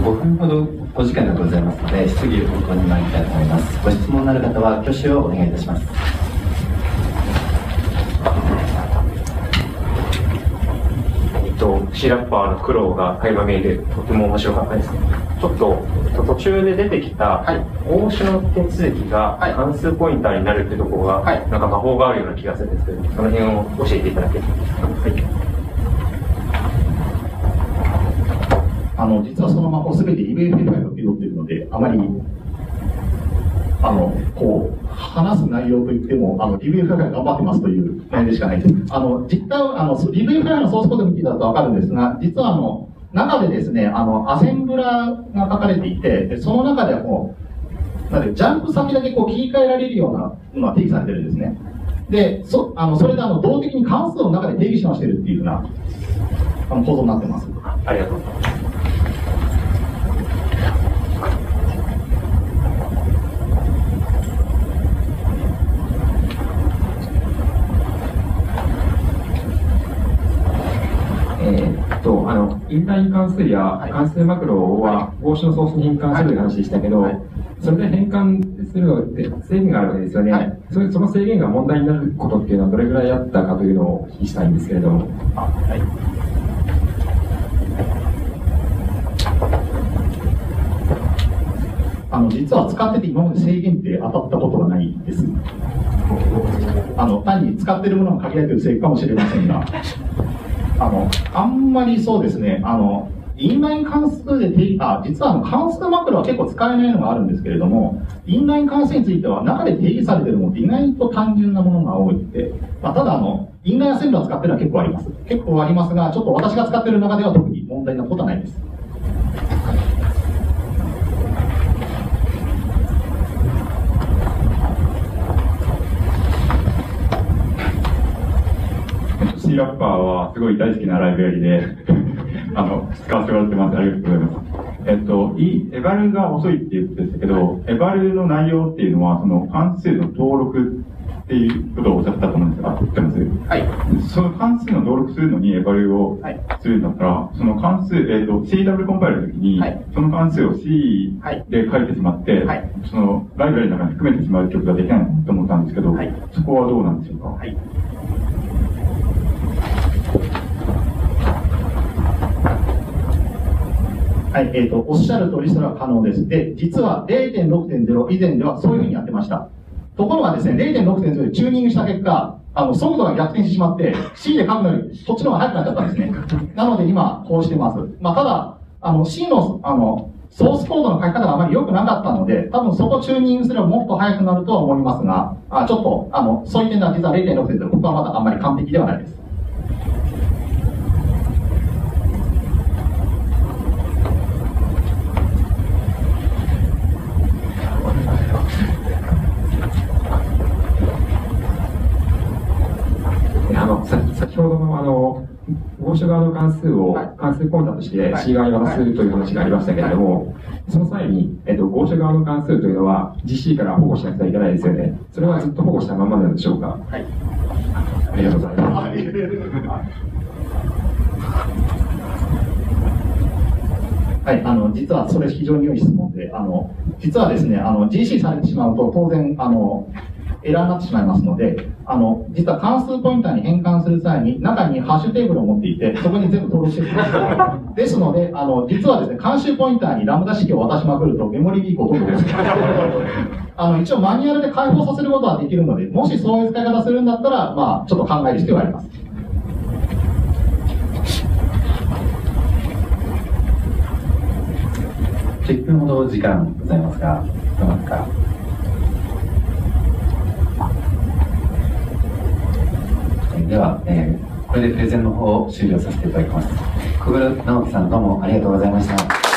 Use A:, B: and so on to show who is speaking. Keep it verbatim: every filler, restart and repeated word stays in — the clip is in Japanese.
A: ごふんほどお時間がございますので、質疑応答に参りたいと思います。ご質問のある方は挙手をお願いいたします。
B: えっと、シーラッパーの苦労が垣間見えて、とても面白かったです。ちょっと、えっと、途中で出てきた、応酬の手続きが関数ポインターになるってところが、はい、なんか魔法があるような気がするんですけど、その辺を教えていただけますか。はい。
C: あの実はその魔法すべて イービーエフ ファイルを受け取っているので、あまりあのこう話す内容といっても、あの イービーエフ ファイル頑張ってますという内容でしかないです。あの実態あの イービーエフ ファイルのソースコードを見ていただくと分かるんですが、実はあの中でですね、あのアセンブラが書かれていて、でその中ではこうなんでジャンプ先だけこう切り替えられるようなのが定義されてるんですね。で、そあのそれであの動的に関数を中で定義しましているっていうようなあの構造になってます。
B: ありがとうございます。あのインライン関数や関数マクロは合詞のソースに変換するという話でしたけど、はいはい、それで変換するのって制限があるわけですよね、はい、それその制限が問題になることっていうのはどれぐらいあったかというのをお聞きしたいんですけれども。あ、はい、
C: あの実は使ってて今まで制限って当たったことがないです。あの単に使ってるものが限られているせいかもしれませんが、あの、あんまりそうですね、あの、インライン関数で定義、あ、実はあの関数マクロは結構使えないのがあるんですけれども、インライン関数については中で定義されているものって意外と単純なものが多いって、まあ、ただあの、インラインアセンブラー使ってるのは結構あります。結構ありますが、ちょっと私が使っている中では特に問題なことはないです。
D: シーラッパーはすごい大好きなライブラリであの使わせてもらってます。ありがとうございます。えっと、エバルが遅いっていうことでしたけど、エバルの内容っていうのはその関数の登録っていうことをおっしゃってたと思うんですが、合ってます？はい。その関数の登録するのにエバルをするんだったら、その関数、えっと シーダブリュー コンパイルの時に、はい、その関数を C で書いてしまって、はい、そのライブラリの中に含めてしまう曲ができないと思ったんですけど、はい、そこはどうなんでしょうか？はい。
C: はい、えーと、おっしゃる通りそれは可能です。で、実は れいてんろくてんゼロ 以前ではそういうふうにやってました。ところがですね、れいてんろくてんゼロ でチューニングした結果、あの、速度が逆転してしまって、C で書くのよりそっちの方が速くなっちゃったんですね。なので今、こうしてます。まあ、ただ、あの、C の、あの、ソースコードの書き方があまり良くなかったので、多分そこをチューニングすればもっと速くなるとは思いますが、あちょっと、あの、そういう点では実は れいてんろくてんゼロ、僕はまだあんまり完璧ではないです。
B: 先ほどのあの合書側の関数を関数ポインターとして C 側に渡すという話がありましたけれども、その際に、えっと、合書側の関数というのは ジーシー から保護しなくてはいけないですよね。それはずっと保護したままなんでしょうか？はい。ありがとうございます。
C: はい、あの実はそれ非常に良い質問で、あの実はですね、あの ジーシー されてしまうと当然あのエラーになってしまいますので、あの実は関数ポインターに変換する際に中にハッシュテーブルを持っていて、そこに全部登録してください。ですので、あの実はですね、関数ポインターにラムダ式を渡しまくるとメモリリークを取るんです。あの一応マニュアルで解放させることはできるので、もしそういう使い方するんだったら、まあちょっと考える必要があります。
A: じゅっぷんほど時間ございますが、どうですか？では、えー、これでプレゼンの方を終了させていただきます。小倉直樹さん、どうもありがとうございました。